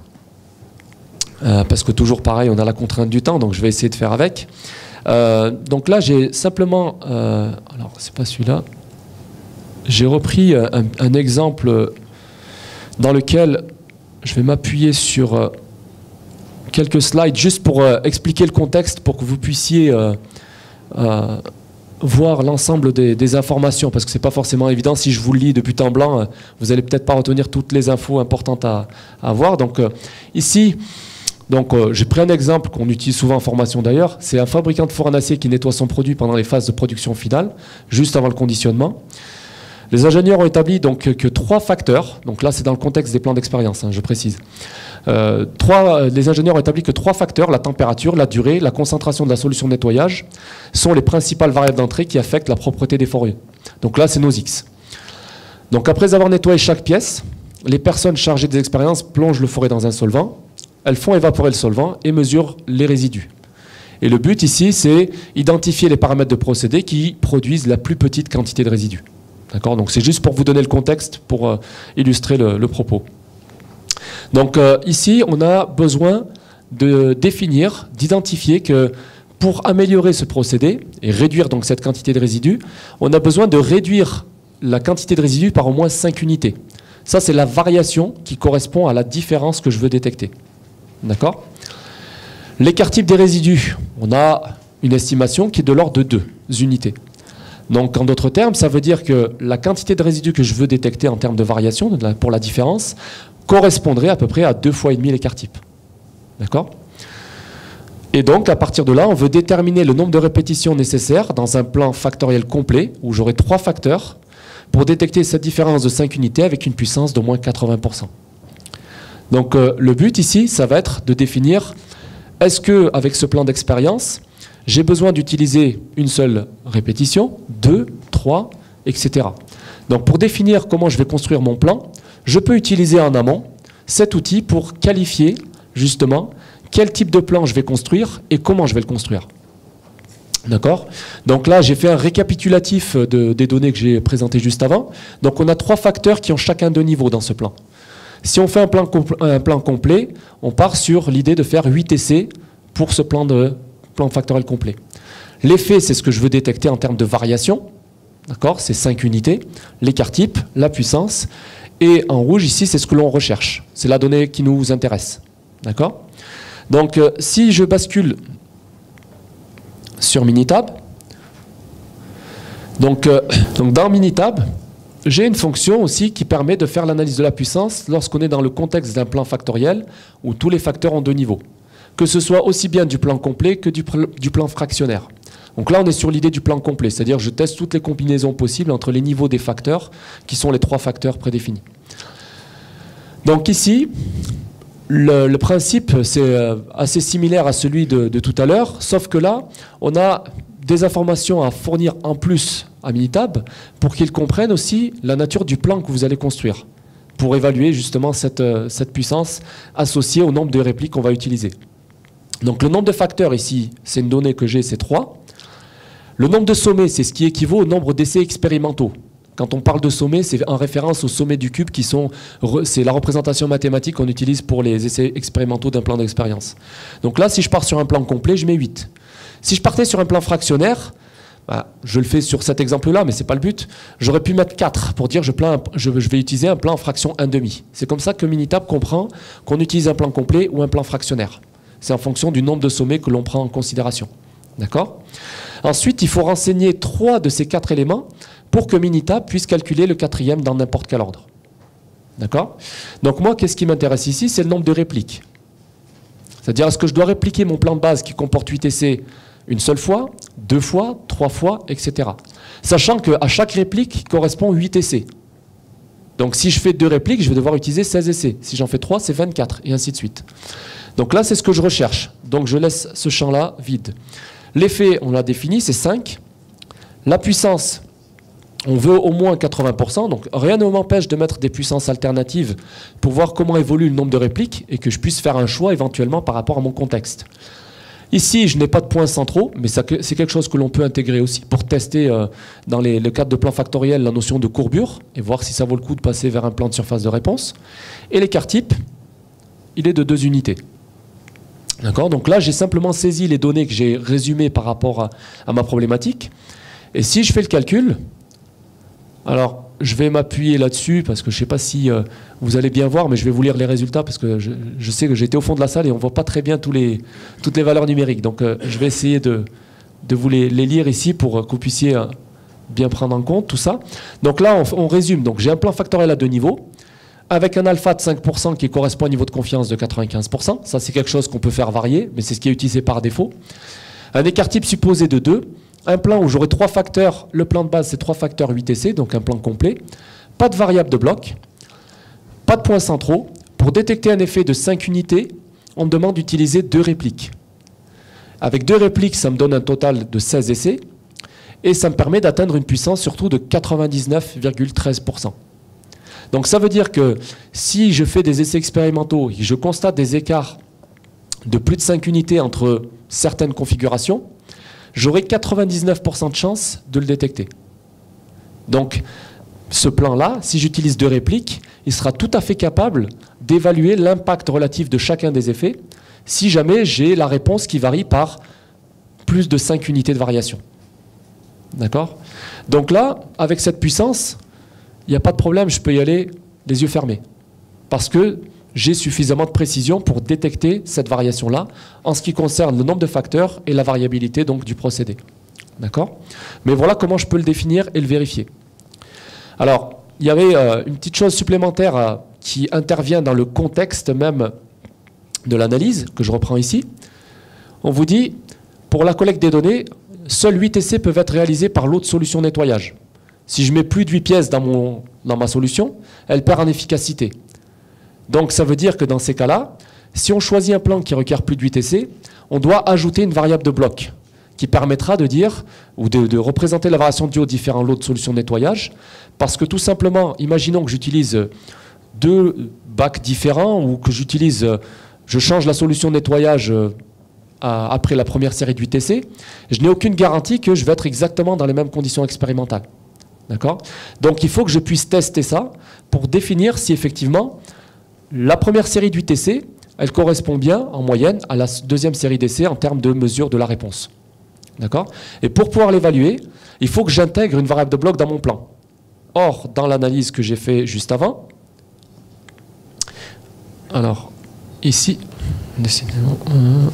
euh, parce que toujours pareil, on a la contrainte du temps, donc je vais essayer de faire avec. Euh, donc là, j'ai simplement, euh, alors c'est pas celui-là, j'ai repris un, un exemple dans lequel je vais m'appuyer sur euh, quelques slides juste pour euh, expliquer le contexte, pour que vous puissiez euh, euh, voir l'ensemble des, des informations, parce que c'est pas forcément évident. Si je vous le lis de but en blanc, euh, vous allez peut-être pas retenir toutes les infos importantes à, à avoir. Donc euh, ici, donc euh, j'ai pris un exemple qu'on utilise souvent en formation d'ailleurs. C'est un fabricant de four en acier qui nettoie son produit pendant les phases de production finale, juste avant le conditionnement. Les ingénieurs ont établi donc que trois facteurs, donc là c'est dans le contexte des plans d'expérience, hein, je précise. Euh, trois, les ingénieurs ont établi que trois facteurs, la température, la durée, la concentration de la solution de nettoyage, sont les principales variables d'entrée qui affectent la propreté des forêts. Donc là c'est nos X. Donc après avoir nettoyé chaque pièce, les personnes chargées des expériences plongent le forêt dans un solvant, elles font évaporer le solvant et mesurent les résidus. Et le but ici c'est identifier les paramètres de procédé qui produisent la plus petite quantité de résidus. D'accord, donc c'est juste pour vous donner le contexte, pour euh, illustrer le, le propos. Donc euh, ici, on a besoin de définir, d'identifier que pour améliorer ce procédé et réduire donc cette quantité de résidus, on a besoin de réduire la quantité de résidus par au moins cinq unités. Ça, c'est la variation qui correspond à la différence que je veux détecter. D'accord ? L'écart type des résidus, on a une estimation qui est de l'ordre de deux unités. Donc, en d'autres termes, ça veut dire que la quantité de résidus que je veux détecter en termes de variation, pour la différence, correspondrait à peu près à deux fois et demi l'écart type. D'accord ? Et donc, à partir de là, on veut déterminer le nombre de répétitions nécessaires dans un plan factoriel complet, où j'aurai trois facteurs, pour détecter cette différence de cinq unités avec une puissance d'au moins quatre-vingts pour cent. Donc, euh, le but ici, ça va être de définir est-ce qu'avec ce plan d'expérience, j'ai besoin d'utiliser une seule répétition, deux, trois, et cetera. Donc pour définir comment je vais construire mon plan, je peux utiliser en amont cet outil pour qualifier justement quel type de plan je vais construire et comment je vais le construire. D'accord? Donc là, j'ai fait un récapitulatif de, des données que j'ai présentées juste avant. Donc on a trois facteurs qui ont chacun deux niveaux dans ce plan. Si on fait un plan, un plan complet, on part sur l'idée de faire huit essais pour ce plan, de, plan factoriel complet. L'effet, c'est ce que je veux détecter en termes de variation. D'accord? C'est cinq unités. L'écart type, la puissance. Et en rouge, ici, c'est ce que l'on recherche. C'est la donnée qui nous intéresse. D'accord? Donc, euh, si je bascule sur Minitab, donc, euh, donc dans Minitab, j'ai une fonction aussi qui permet de faire l'analyse de la puissance lorsqu'on est dans le contexte d'un plan factoriel où tous les facteurs ont deux niveaux. Que ce soit aussi bien du plan complet que du, du plan fractionnaire. Donc là, on est sur l'idée du plan complet, c'est-à-dire je teste toutes les combinaisons possibles entre les niveaux des facteurs, qui sont les trois facteurs prédéfinis. Donc ici, le, le principe, c'est assez similaire à celui de, de tout à l'heure, sauf que là, on a des informations à fournir en plus à Minitab pour qu'ils comprennent aussi la nature du plan que vous allez construire, pour évaluer justement cette, cette puissance associée au nombre de répliques qu'on va utiliser. Donc le nombre de facteurs ici, c'est une donnée que j'ai, c'est trois. Le nombre de sommets, c'est ce qui équivaut au nombre d'essais expérimentaux. Quand on parle de sommets, c'est en référence aux sommets du cube qui sont, c'est la représentation mathématique qu'on utilise pour les essais expérimentaux d'un plan d'expérience. Donc là, si je pars sur un plan complet, je mets huit. Si je partais sur un plan fractionnaire, bah, je le fais sur cet exemple-là, mais ce n'est pas le but, j'aurais pu mettre quatre pour dire je, plan, je, je vais utiliser un plan en fraction un demi. C'est comme ça que Minitab comprend qu'on utilise un plan complet ou un plan fractionnaire. C'est en fonction du nombre de sommets que l'on prend en considération. D'accord ? Ensuite, il faut renseigner trois de ces quatre éléments pour que Minitab puisse calculer le quatrième dans n'importe quel ordre. D'accord ? Donc moi, qu'est-ce qui m'intéresse ici? C'est le nombre de répliques. C'est-à-dire, est-ce que je dois répliquer mon plan de base qui comporte huit essais une seule fois, deux fois, trois fois, et cetera. Sachant qu'à chaque réplique correspond huit essais. Donc si je fais deux répliques, je vais devoir utiliser seize essais. Si j'en fais trois, c'est vingt-quatre, et ainsi de suite. Donc là, c'est ce que je recherche. Donc je laisse ce champ-là vide. L'effet, on l'a défini, c'est cinq. La puissance, on veut au moins quatre-vingts pour cent. Donc rien ne m'empêche de mettre des puissances alternatives pour voir comment évolue le nombre de répliques et que je puisse faire un choix éventuellement par rapport à mon contexte. Ici, je n'ai pas de points centraux, mais c'est quelque chose que l'on peut intégrer aussi pour tester euh, dans les, le cadre de plan factoriel la notion de courbure et voir si ça vaut le coup de passer vers un plan de surface de réponse. Et l'écart type, il est de deux unités. D'accord ? Donc là, j'ai simplement saisi les données que j'ai résumées par rapport à, à ma problématique. Et si je fais le calcul, alors je vais m'appuyer là-dessus parce que je ne sais pas si euh, vous allez bien voir, mais je vais vous lire les résultats parce que je, je sais que j'étais au fond de la salle et on ne voit pas très bien tous les, toutes les valeurs numériques. Donc euh, je vais essayer de, de vous les, les lire ici pour que vous puissiez euh, bien prendre en compte tout ça. Donc là, on, on résume. Donc j'ai un plan factoriel à deux niveaux, avec un alpha de cinq pour cent qui correspond à un niveau de confiance de quatre-vingt-quinze pour cent. Ça, c'est quelque chose qu'on peut faire varier, mais c'est ce qui est utilisé par défaut. Un écart type supposé de deux. Un plan où j'aurai trois facteurs. Le plan de base, c'est trois facteurs huit essais, donc un plan complet. Pas de variable de bloc. Pas de points centraux. Pour détecter un effet de cinq unités, on me demande d'utiliser deux répliques. Avec deux répliques, ça me donne un total de seize essais. Et ça me permet d'atteindre une puissance surtout de quatre-vingt-dix-neuf virgule treize pour cent. Donc ça veut dire que si je fais des essais expérimentaux et que je constate des écarts de plus de cinq unités entre certaines configurations, j'aurai quatre-vingt-dix-neuf pour cent de chance de le détecter. Donc ce plan-là, si j'utilise deux répliques, il sera tout à fait capable d'évaluer l'impact relatif de chacun des effets si jamais j'ai la réponse qui varie par plus de cinq unités de variation. D'accord ? Donc là, avec cette puissance, il n'y a pas de problème, je peux y aller les yeux fermés. Parce que j'ai suffisamment de précision pour détecter cette variation-là en ce qui concerne le nombre de facteurs et la variabilité donc, du procédé. D'accord ? Mais voilà comment je peux le définir et le vérifier. Alors, il y avait euh, une petite chose supplémentaire euh, qui intervient dans le contexte même de l'analyse, que je reprends ici. On vous dit, pour la collecte des données, seuls huit essais peuvent être réalisés par l'autre solution nettoyage. Si je mets plus de huit pièces dans, mon, dans ma solution, elle perd en efficacité. Donc ça veut dire que dans ces cas-là, si on choisit un plan qui requiert plus de huit essais, on doit ajouter une variable de bloc qui permettra de dire ou de, de représenter la variation due aux différents lots de solutions de nettoyage. Parce que tout simplement, imaginons que j'utilise deux bacs différents ou que j'utilise, je change la solution de nettoyage à, après la première série de huit essais, je n'ai aucune garantie que je vais être exactement dans les mêmes conditions expérimentales. D'accord ? Donc il faut que je puisse tester ça pour définir si effectivement la première série de huit essais, elle correspond bien en moyenne à la deuxième série d'essais en termes de mesure de la réponse. D'accord ? Et pour pouvoir l'évaluer, il faut que j'intègre une variable de bloc dans mon plan. Or, dans l'analyse que j'ai fait juste avant, alors, ici, décidément, euh,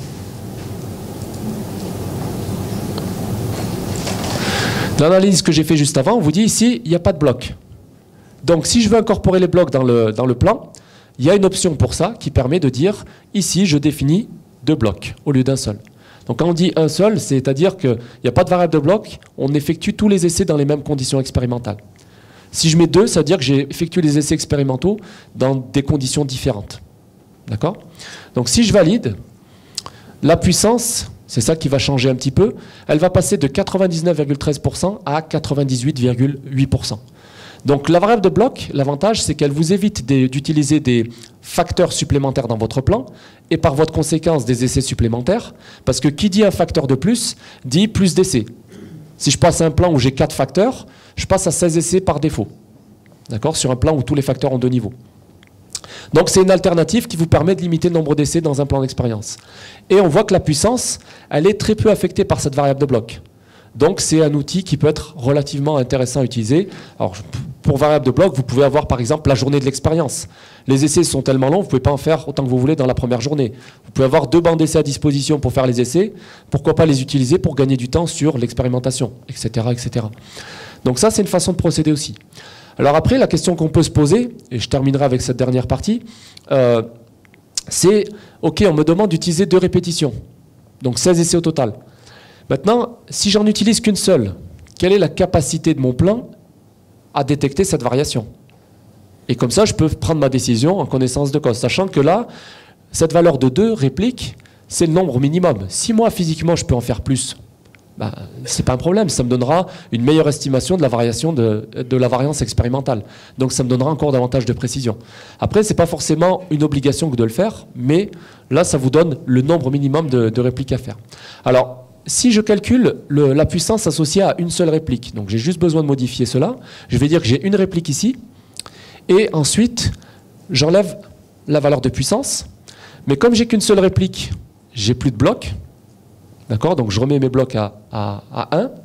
l'analyse que j'ai fait juste avant, on vous dit ici, il n'y a pas de bloc. Donc, si je veux incorporer les blocs dans le, dans le plan, il y a une option pour ça qui permet de dire, ici, je définis deux blocs au lieu d'un seul. Donc quand on dit un seul, c'est-à-dire qu'il n'y a pas de variable de bloc, on effectue tous les essais dans les mêmes conditions expérimentales. Si je mets deux, ça veut dire que j'ai effectué les essais expérimentaux dans des conditions différentes. D'accord ? Donc si je valide, la puissance, c'est ça qui va changer un petit peu, elle va passer de quatre-vingt-dix-neuf virgule treize pour cent à quatre-vingt-dix-huit virgule huit pour cent. Donc la variable de bloc, l'avantage, c'est qu'elle vous évite d'utiliser des facteurs supplémentaires dans votre plan et par voie de conséquence des essais supplémentaires, parce que qui dit un facteur de plus, dit plus d'essais. Si je passe à un plan où j'ai quatre facteurs, je passe à seize essais par défaut. D'accord ? Sur un plan où tous les facteurs ont deux niveaux. Donc c'est une alternative qui vous permet de limiter le nombre d'essais dans un plan d'expérience. Et on voit que la puissance, elle est très peu affectée par cette variable de bloc. Donc c'est un outil qui peut être relativement intéressant à utiliser. Alors pour variable de bloc, vous pouvez avoir par exemple la journée de l'expérience. Les essais sont tellement longs, vous ne pouvez pas en faire autant que vous voulez dans la première journée. Vous pouvez avoir deux bancs d'essais à disposition pour faire les essais. Pourquoi pas les utiliser pour gagner du temps sur l'expérimentation, et cetera, et cetera. Donc ça, c'est une façon de procéder aussi. Alors après, la question qu'on peut se poser, et je terminerai avec cette dernière partie, euh, c'est, ok, on me demande d'utiliser deux répétitions, donc seize essais au total. Maintenant, si j'en utilise qu'une seule, quelle est la capacité de mon plan à détecter cette variation? Et comme ça, je peux prendre ma décision en connaissance de cause, sachant que là, cette valeur de deux répliques, c'est le nombre minimum. Si moi, physiquement, je peux en faire plus, ben, ce n'est pas un problème, ça me donnera une meilleure estimation de la variation de, de la variance expérimentale. Donc ça me donnera encore davantage de précision. Après, ce n'est pas forcément une obligation que de le faire, mais là, ça vous donne le nombre minimum de, de répliques à faire. Alors, si je calcule le, la puissance associée à une seule réplique, donc j'ai juste besoin de modifier cela, je vais dire que j'ai une réplique ici, et ensuite, j'enlève la valeur de puissance, mais comme j'ai qu'une seule réplique, j'ai plus de blocs, d'accord, donc je remets mes blocs à, à, à un,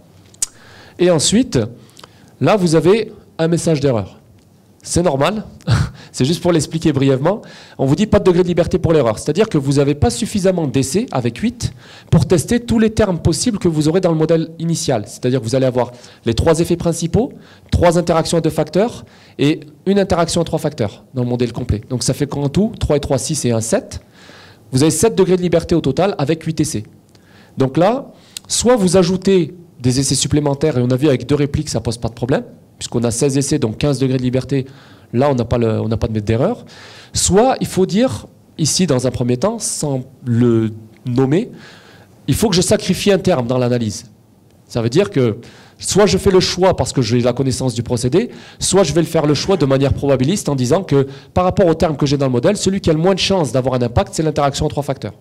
et ensuite, là vous avez un message d'erreur. C'est normal, c'est juste pour l'expliquer brièvement. On vous dit pas de degré de liberté pour l'erreur. C'est-à-dire que vous n'avez pas suffisamment d'essais avec huit pour tester tous les termes possibles que vous aurez dans le modèle initial. C'est-à-dire que vous allez avoir les trois effets principaux, trois interactions à deux facteurs et une interaction à trois facteurs dans le modèle complet. Donc ça fait qu'en tout, trois et trois, six et un, sept. Vous avez sept degrés de liberté au total avec huit essais. Donc là, soit vous ajoutez des essais supplémentaires, et on a vu avec deux répliques, ça ne pose pas de problème, puisqu'on a seize essais, donc quinze degrés de liberté, là on n'a pas, le, on n'a pas de mètre d'erreur. Soit il faut dire, ici dans un premier temps, sans le nommer, il faut que je sacrifie un terme dans l'analyse. Ça veut dire que soit je fais le choix parce que j'ai la connaissance du procédé, soit je vais le faire le choix de manière probabiliste en disant que par rapport au terme que j'ai dans le modèle, celui qui a le moins de chances d'avoir un impact, c'est l'interaction en trois facteurs.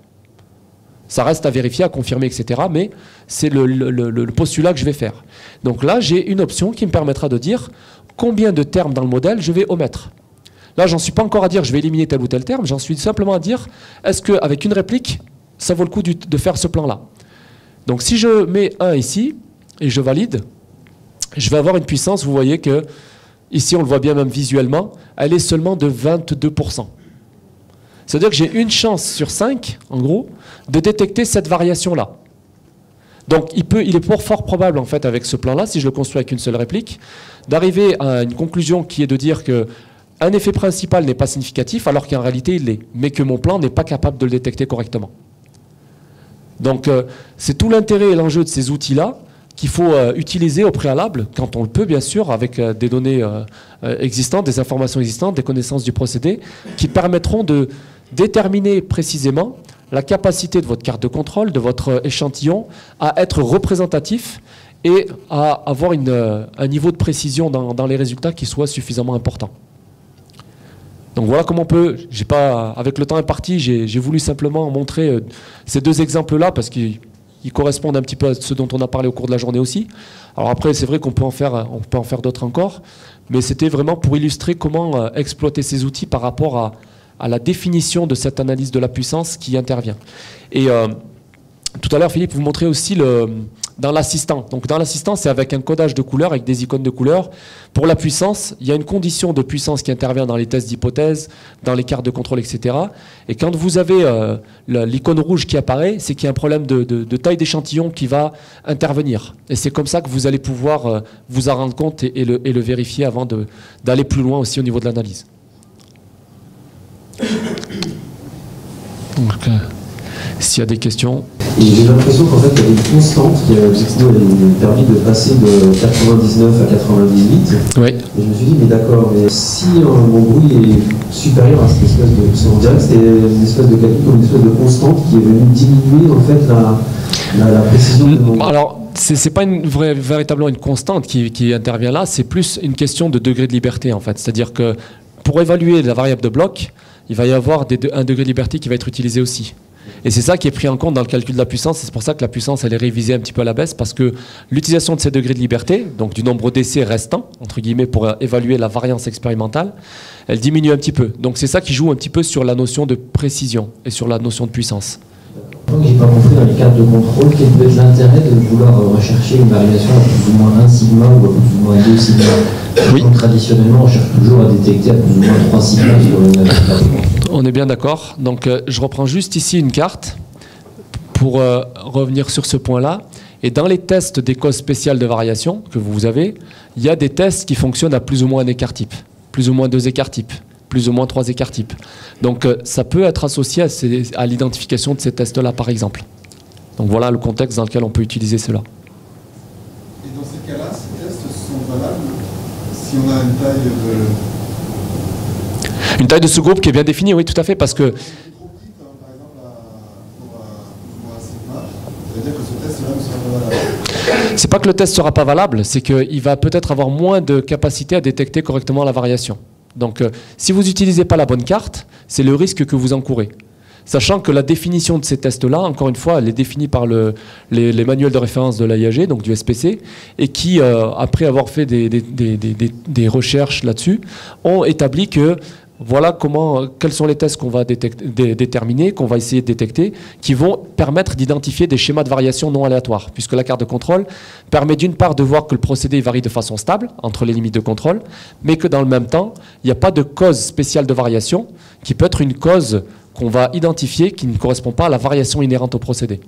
Ça reste à vérifier, à confirmer, et cetera. Mais c'est le, le, le, le postulat que je vais faire. Donc là, j'ai une option qui me permettra de dire combien de termes dans le modèle je vais omettre. Là, j'en suis pas encore à dire je vais éliminer tel ou tel terme, j'en suis simplement à dire est-ce qu'avec une réplique, ça vaut le coup du, de faire ce plan-là. Donc si je mets un ici et je valide, je vais avoir une puissance, vous voyez que ici on le voit bien même visuellement, elle est seulement de vingt-deux pour cent. C'est-à-dire que j'ai une chance sur cinq, en gros, de détecter cette variation-là. Donc il, peut, il est fort, fort probable, en fait, avec ce plan-là, si je le construis avec une seule réplique, d'arriver à une conclusion qui est de dire qu'un effet principal n'est pas significatif, alors qu'en réalité il l'est, mais que mon plan n'est pas capable de le détecter correctement. Donc euh, c'est tout l'intérêt et l'enjeu de ces outils-là qu'il faut euh, utiliser au préalable, quand on le peut bien sûr, avec euh, des données euh, euh, existantes, des informations existantes, des connaissances du procédé, qui permettront de déterminer précisément la capacité de votre carte de contrôle, de votre échantillon, à être représentatif et à avoir une, un niveau de précision dans, dans les résultats qui soit suffisamment important. Donc voilà comment on peut, j'ai pas, avec le temps imparti, j'ai voulu simplement montrer euh, ces deux exemples-là parce qu'ils correspondent un petit peu à ce dont on a parlé au cours de la journée aussi. Alors après, c'est vrai qu'on peut en faire, on peut en faire d'autres encore, mais c'était vraiment pour illustrer comment euh, exploiter ces outils par rapport à, à la définition de cette analyse de la puissance qui intervient. Et euh, tout à l'heure, Philippe, vous montrez aussi le, dans l'assistant. Donc dans l'assistant, c'est avec un codage de couleurs, avec des icônes de couleurs. Pour la puissance, il y a une condition de puissance qui intervient dans les tests d'hypothèse, dans les cartes de contrôle, et cetera. Et quand vous avez euh, l'icône rouge qui apparaît, c'est qu'il y a un problème de, de, de taille d'échantillon qui va intervenir. Et c'est comme ça que vous allez pouvoir euh, vous en rendre compte et, et, le, et le vérifier avant d'aller plus loin aussi au niveau de l'analyse. Donc, euh, s'il y a des questions... Et j'ai l'impression qu'en fait, il y avait une constante qui a permis de passer de quatre-vingt-dix-neuf à quatre-vingt-dix-huit. Oui. Et je me suis dit, mais d'accord, mais si euh, mon bruit est supérieur à cette espèce de... Parce qu'on dirait que c'était une espèce de calcul, une espèce de constante qui est venue diminuer en fait la, la, la précision de mon... Alors, c'est pas une vraie, véritablement une constante qui, qui intervient là, c'est plus une question de degré de liberté en fait. C'est-à-dire que pour évaluer la variable de bloc, il va y avoir des, un degré de liberté qui va être utilisé aussi. Et c'est ça qui est pris en compte dans le calcul de la puissance. C'est pour ça que la puissance, elle est révisée un petit peu à la baisse, parce que l'utilisation de ces degrés de liberté, donc du nombre d'essais restants, entre guillemets, pour évaluer la variance expérimentale, elle diminue un petit peu. Donc c'est ça qui joue un petit peu sur la notion de précision et sur la notion de puissance. Donc j'ai pas compris dans les cartes de contrôle quel peut être l'intérêt de vouloir rechercher une variation à plus ou moins un sigma ou à plus ou moins deux sigma. Oui. Donc traditionnellement, on cherche toujours à détecter à plus ou moins trois sigma sur une variation. On est bien d'accord. Donc euh, je reprends juste ici une carte pour euh, revenir sur ce point-là. Et dans les tests des causes spéciales de variation que vous avez, il y a des tests qui fonctionnent à plus ou moins un écart type, plus ou moins deux écarts types, plus ou moins trois écarts types. Donc euh, ça peut être associé à, ces, à l'identification de ces tests-là, par exemple. Donc voilà le contexte dans lequel on peut utiliser cela. Et dans ces cas-là, ces tests sont valables si on a une taille de... Une taille de sous-groupe qui est bien définie, oui, tout à fait, parce que... C'est pas que le test sera pas valable, c'est qu'il va peut-être avoir moins de capacité à détecter correctement la variation. Donc, euh, si vous n'utilisez pas la bonne carte, c'est le risque que vous encourez. Sachant que la définition de ces tests-là, encore une fois, elle est définie par le, les, les manuels de référence de l'A I A G, donc du S P C, et qui, euh, après avoir fait des, des, des, des, des recherches là-dessus, ont établi que voilà comment, quels sont les tests qu'on va détecter, dé, déterminer, qu'on va essayer de détecter, qui vont permettre d'identifier des schémas de variation non aléatoires, puisque la carte de contrôle permet d'une part de voir que le procédé varie de façon stable entre les limites de contrôle, mais que dans le même temps, il n'y a pas de cause spéciale de variation, qui peut être une cause qu'on va identifier qui ne correspond pas à la variation inhérente au procédé.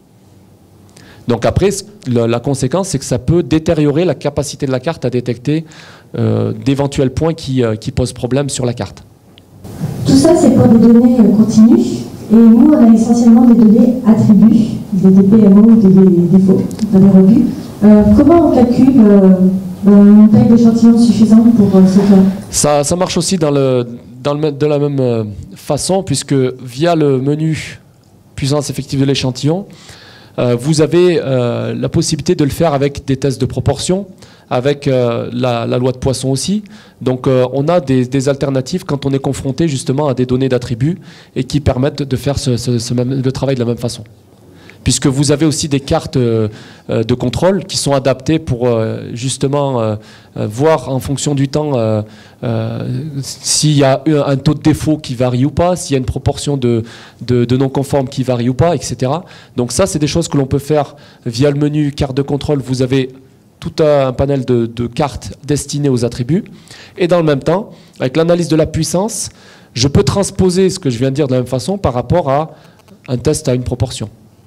Donc après, la, la conséquence, c'est que ça peut détériorer la capacité de la carte à détecter euh, d'éventuels points qui, euh, qui posent problème sur la carte. Tout ça, c'est pour des données continues. Et nous, on a essentiellement des données attributs, des D P M O, des défauts, des revues. Euh, comment on calcule euh, une taille d'échantillon suffisante pour euh, ce cas? Ça, ça marche aussi dans le, dans le, de la même façon, puisque via le menu puissance effective de l'échantillon, euh, vous avez euh, la possibilité de le faire avec des tests de proportion, avec euh, la, la loi de Poisson aussi. Donc euh, on a des, des alternatives quand on est confronté justement à des données d'attributs et qui permettent de faire ce, ce, ce même, le travail de la même façon. Puisque vous avez aussi des cartes euh, de contrôle qui sont adaptées pour euh, justement euh, voir en fonction du temps euh, euh, s'il y a un taux de défaut qui varie ou pas, s'il y a une proportion de, de, de non-conformes qui varie ou pas, et cetera. Donc ça, c'est des choses que l'on peut faire via le menu carte de contrôle. Vous avez tout un panel de, de cartes destinées aux attributs. Et dans le même temps, avec l'analyse de la puissance, je peux transposer ce que je viens de dire de la même façon par rapport à un test à une proportion.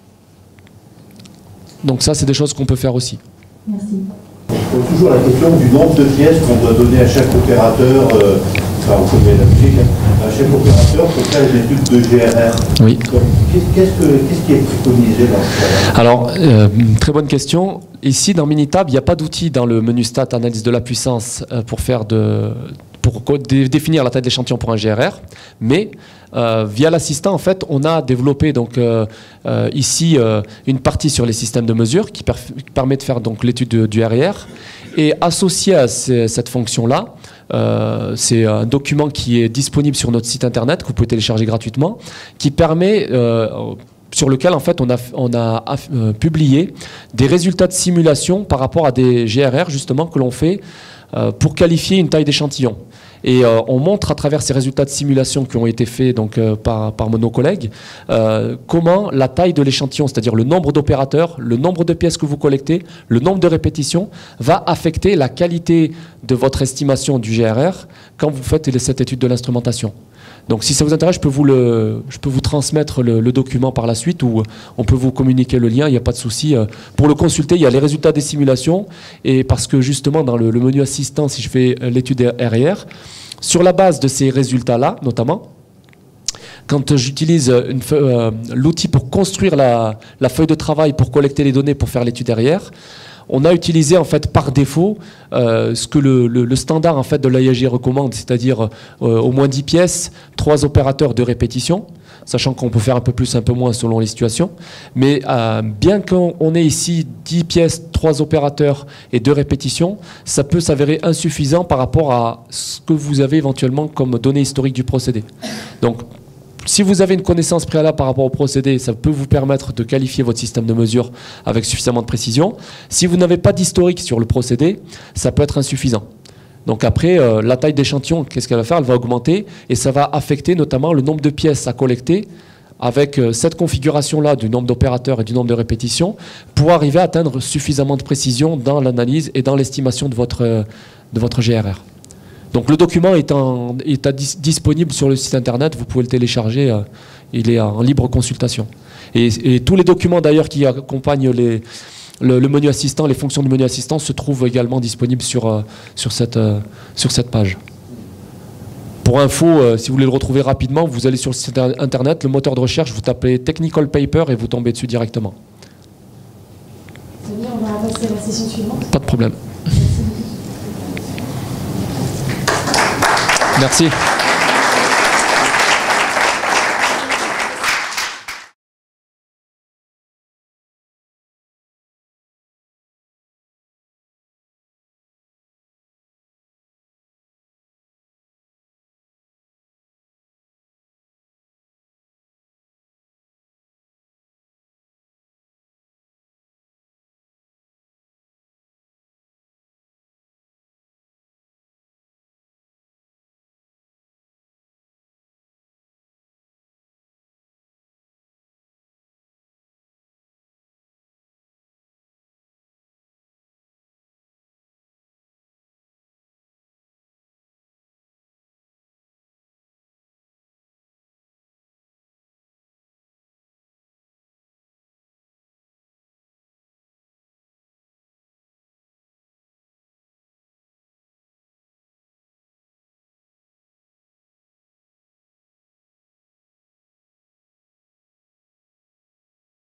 Donc ça, c'est des choses qu'on peut faire aussi. Merci. Il pose toujours la question du nombre de pièces qu'on doit donner à chaque opérateur, euh, enfin, on connaît la musique, hein, à chaque opérateur pour faire les études de G R R. Oui. Qu'est-ce qu'est-ce qui est préconisé dans ce cas-là? Alors, euh, très bonne question. Ici, dans Minitab, il n'y a pas d'outil dans le menu Stat, analyse de la puissance, euh, pour faire de... pour dé définir la taille de l'échantillon pour un G R R, mais euh, via l'assistant, en fait, on a développé donc euh, euh, ici euh, une partie sur les systèmes de mesure qui, per qui permet de faire donc l'étude du R I R, et associé à ces, cette fonction-là, euh, c'est un document qui est disponible sur notre site internet que vous pouvez télécharger gratuitement, qui permet euh, sur lequel en fait on a, on a euh, publié des résultats de simulation par rapport à des G R R justement que l'on fait euh, pour qualifier une taille d'échantillon. Et euh, on montre à travers ces résultats de simulation qui ont été faits donc, euh, par, par nos collègues euh, comment la taille de l'échantillon, c'est-à-dire le nombre d'opérateurs, le nombre de pièces que vous collectez, le nombre de répétitions, va affecter la qualité de votre estimation du G R R quand vous faites cette étude de l'instrumentation. Donc si ça vous intéresse, je peux vous, le, je peux vous transmettre le, le document par la suite, ou on peut vous communiquer le lien, il n'y a pas de souci. Pour le consulter, il y a les résultats des simulations, et parce que justement dans le, le menu assistant, si je fais l'étude R I R, sur la base de ces résultats-là, notamment, quand j'utilise euh, l'outil pour construire la, la feuille de travail pour collecter les données pour faire l'étude R I R, on a utilisé en fait par défaut euh, ce que le, le, le standard en fait de l'A I A G recommande, c'est-à-dire euh, au moins dix pièces, trois opérateurs de répétition, sachant qu'on peut faire un peu plus, un peu moins selon les situations. Mais euh, bien qu'on ait ici dix pièces, trois opérateurs et deux répétitions, ça peut s'avérer insuffisant par rapport à ce que vous avez éventuellement comme données historiques du procédé. Donc, si vous avez une connaissance préalable par rapport au procédé, ça peut vous permettre de qualifier votre système de mesure avec suffisamment de précision. Si vous n'avez pas d'historique sur le procédé, ça peut être insuffisant. Donc après, euh, la taille d'échantillon, qu'est-ce qu'elle va faire? Elle va augmenter et ça va affecter notamment le nombre de pièces à collecter avec euh, cette configuration-là du nombre d'opérateurs et du nombre de répétitions pour arriver à atteindre suffisamment de précision dans l'analyse et dans l'estimation de votre, euh, de votre G R R. Donc le document est, en, est à, disponible sur le site internet, vous pouvez le télécharger, euh, il est en libre consultation. Et, et tous les documents d'ailleurs qui accompagnent les, le, le menu assistant, les fonctions du menu assistant se trouvent également disponibles sur, euh, sur, cette, euh, sur cette page. Pour info, euh, si vous voulez le retrouver rapidement, vous allez sur le site internet, le moteur de recherche, vous tapez Technical Paper et vous tombez dessus directement. C'est bien, on va passer à la session suivante. Pas de problème. Merci.